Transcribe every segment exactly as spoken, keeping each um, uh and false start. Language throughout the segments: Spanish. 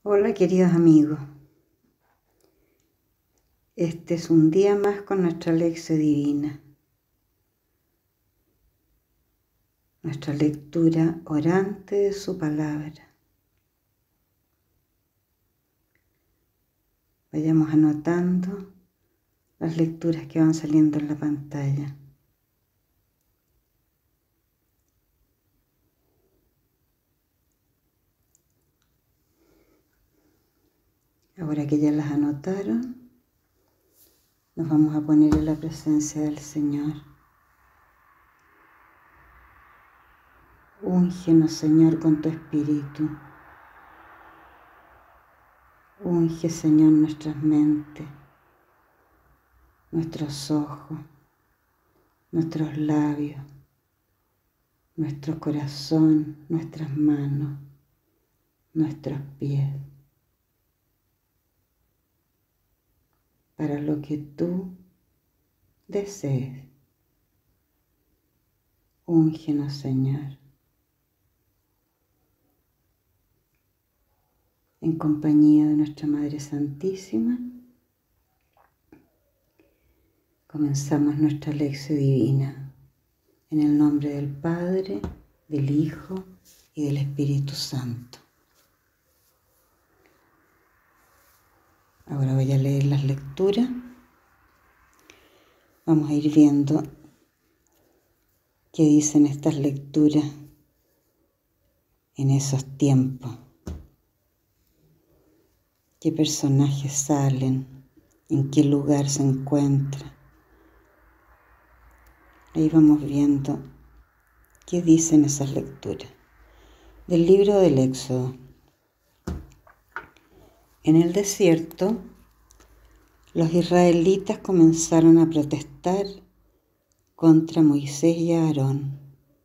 Hola queridos amigos, este es un día más con nuestra lección divina, nuestra lectura orante de su palabra. Vayamos anotando las lecturas que van saliendo en la pantalla. Ahora que ya las anotaron, nos vamos a poner en la presencia del Señor. Úngenos, Señor, con tu Espíritu. Unge, Señor, nuestras mentes, nuestros ojos, nuestros labios, nuestro corazón, nuestras manos, nuestros pies, para lo que tú desees. Úngenos, Señor. En compañía de nuestra Madre Santísima, comenzamos nuestra lección divina. En el nombre del Padre, del Hijo y del Espíritu Santo. Ahora voy a leer las lecturas. Vamos a ir viendo qué dicen estas lecturas en esos tiempos. Qué personajes salen, en qué lugar se encuentra. Ahí vamos viendo qué dicen esas lecturas. Del libro del Éxodo. En el desierto, los israelitas comenzaron a protestar contra Moisés y Aarón.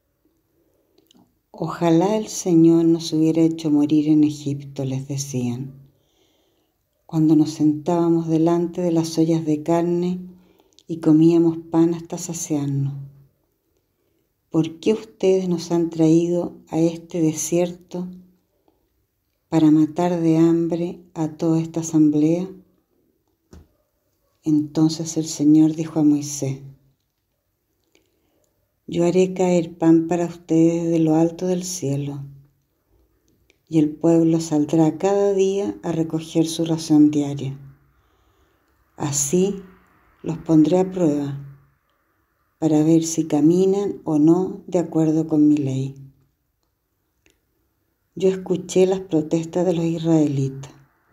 Ojalá el Señor nos hubiera hecho morir en Egipto, les decían, cuando nos sentábamos delante de las ollas de carne y comíamos pan hasta saciarnos. ¿Por qué ustedes nos han traído a este desierto para matar de hambre a toda esta asamblea? Entonces el Señor dijo a Moisés: Yo haré caer pan para ustedes de lo alto del cielo, y el pueblo saldrá cada día a recoger su ración diaria. Así los pondré a prueba para ver si caminan o no de acuerdo con mi ley. Yo escuché las protestas de los israelitas.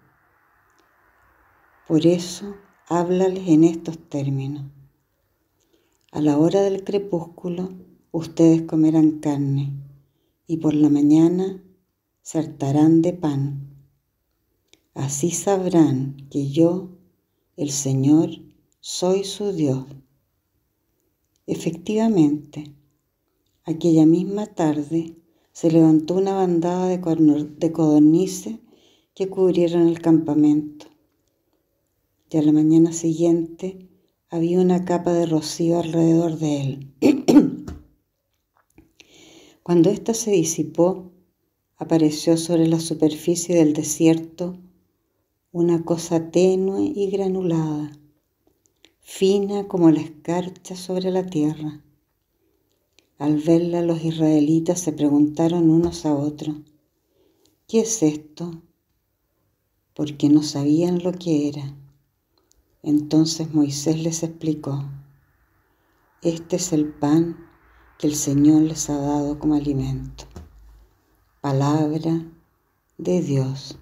Por eso, háblales en estos términos. A la hora del crepúsculo, ustedes comerán carne, y por la mañana se hartarán de pan. Así sabrán que yo, el Señor, soy su Dios. Efectivamente, aquella misma tarde se levantó una bandada de codornices que cubrieron el campamento. Y a la mañana siguiente había una capa de rocío alrededor de él. Cuando ésta se disipó, apareció sobre la superficie del desierto una cosa tenue y granulada, fina como la escarcha sobre la tierra. Al verla, los israelitas se preguntaron unos a otros: ¿qué es esto? Porque no sabían lo que era. Entonces Moisés les explicó: Este es el pan que el Señor les ha dado como alimento. Palabra de Dios.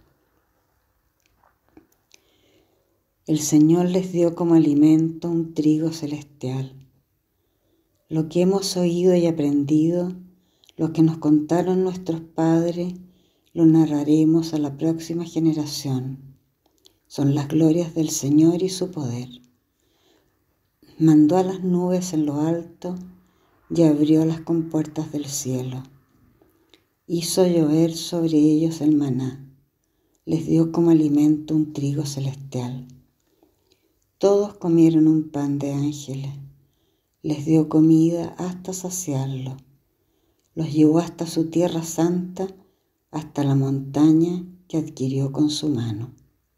El Señor les dio como alimento un trigo celestial. Lo que hemos oído y aprendido, lo que nos contaron nuestros padres, lo narraremos a la próxima generación. Son las glorias del Señor y su poder. Mandó a las nubes en lo alto y abrió las compuertas del cielo. Hizo llover sobre ellos el maná. Les dio como alimento un trigo celestial. Todos comieron un pan de ángeles. Les dio comida hasta saciarlo. Los llevó hasta su tierra santa, hasta la montaña que adquirió con su mano.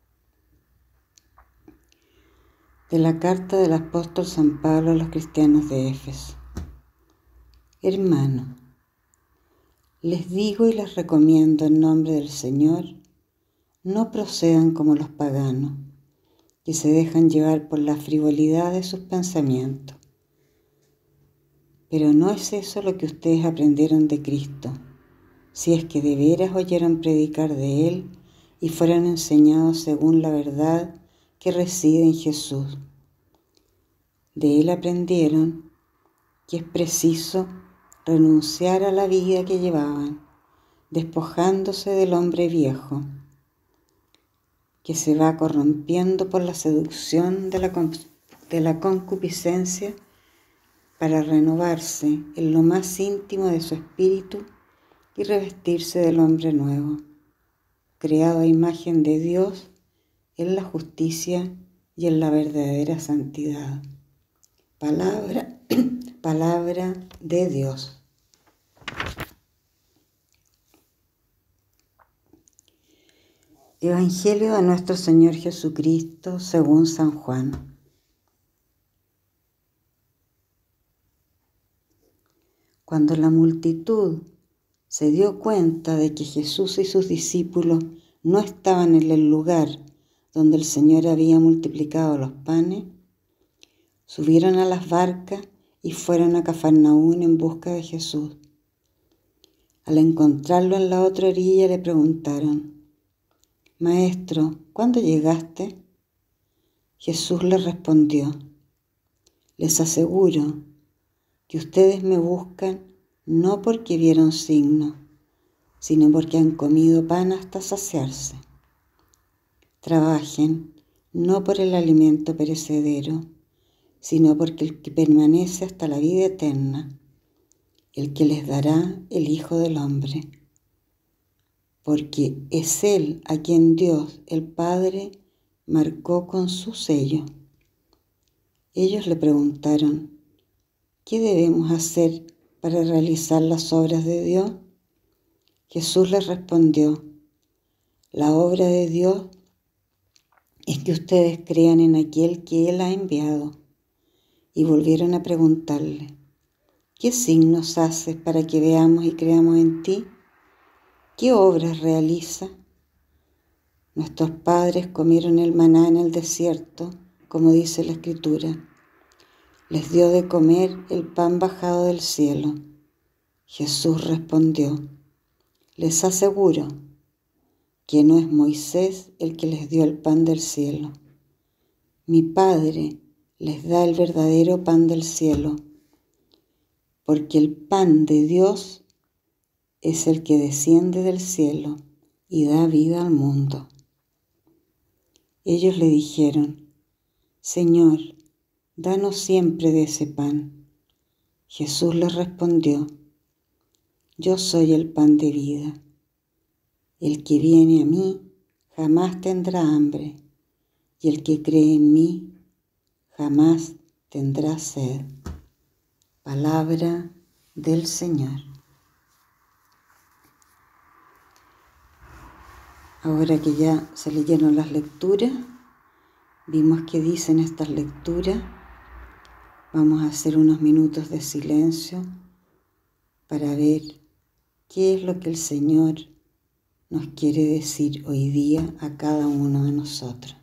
De la carta del apóstol San Pablo a los cristianos de Éfeso. Hermano, les digo y les recomiendo en nombre del Señor, no procedan como los paganos, que se dejan llevar por la frivolidad de sus pensamientos. Pero no es eso lo que ustedes aprendieron de Cristo, si es que de veras oyeron predicar de Él y fueron enseñados según la verdad que reside en Jesús. De Él aprendieron que es preciso renunciar a la vida que llevaban, despojándose del hombre viejo, que se va corrompiendo por la seducción de la, de la concupiscencia, para renovarse en lo más íntimo de su espíritu y revestirse del hombre nuevo, creado a imagen de Dios en la justicia y en la verdadera santidad. Palabra, palabra de Dios. Evangelio de nuestro Señor Jesucristo según San Juan. Cuando la multitud se dio cuenta de que Jesús y sus discípulos no estaban en el lugar donde el Señor había multiplicado los panes, subieron a las barcas y fueron a Cafarnaún en busca de Jesús. Al encontrarlo en la otra orilla le preguntaron: Maestro, ¿cuándo llegaste? Jesús les respondió: Les aseguro que ustedes me buscan no porque vieron signos, sino porque han comido pan hasta saciarse. Trabajen no por el alimento perecedero, sino porque el que permanece hasta la vida eterna, el que les dará el Hijo del Hombre. Porque es Él a quien Dios, el Padre, marcó con su sello. Ellos le preguntaron: ¿qué debemos hacer para realizar las obras de Dios? Jesús les respondió: la obra de Dios es que ustedes crean en aquel que Él ha enviado. Y volvieron a preguntarle: ¿qué signos haces para que veamos y creamos en ti? ¿Qué obras realiza? Nuestros padres comieron el maná en el desierto, como dice la Escritura. Les dio de comer el pan bajado del cielo. Jesús respondió: les aseguro que no es Moisés el que les dio el pan del cielo. Mi Padre les da el verdadero pan del cielo, porque el pan de Dios es el que desciende del cielo y da vida al mundo. Ellos le dijeron: Señor, danos siempre de ese pan. Jesús les respondió: yo soy el pan de vida. El que viene a mí jamás tendrá hambre, y el que cree en mí jamás tendrá sed. Palabra del Señor. Ahora que ya se leyeron las lecturas, vimos qué dicen estas lecturas, vamos a hacer unos minutos de silencio para ver qué es lo que el Señor nos quiere decir hoy día a cada uno de nosotros.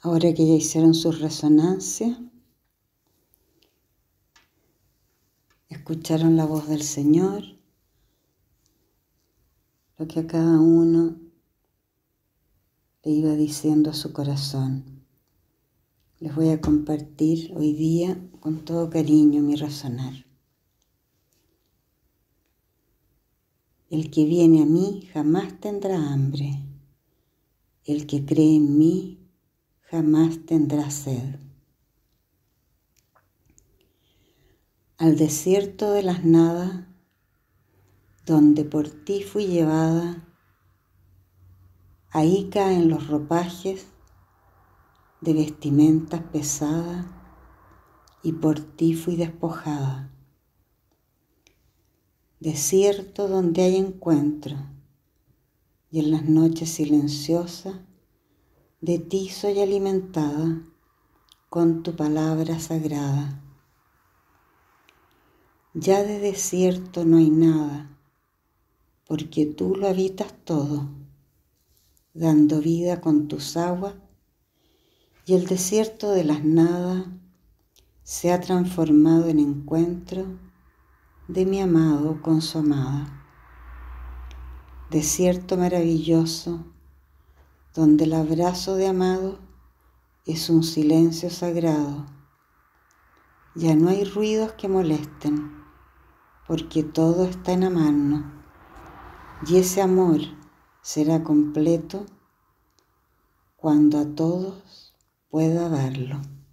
Ahora que ya hicieron sus resonancias, escucharon la voz del Señor, lo que a cada uno le iba diciendo a su corazón. Les voy a compartir hoy día con todo cariño mi resonar. El que viene a mí jamás tendrá hambre. El que cree en mí jamás tendrá sed. Al desierto de las nadas, donde por ti fui llevada, ahí caen los ropajes de vestimentas pesadas y por ti fui despojada. Desierto donde hay encuentro y en las noches silenciosas de ti soy alimentada con tu palabra sagrada. Ya de desierto no hay nada, porque tú lo habitas todo, dando vida con tus aguas, y el desierto de las nadas se ha transformado en encuentro de mi amado con su amada. Desierto maravilloso, donde el abrazo de amado es un silencio sagrado. Ya no hay ruidos que molesten, porque todo está en amarnos, y ese amor será completo cuando a todos pueda darlo.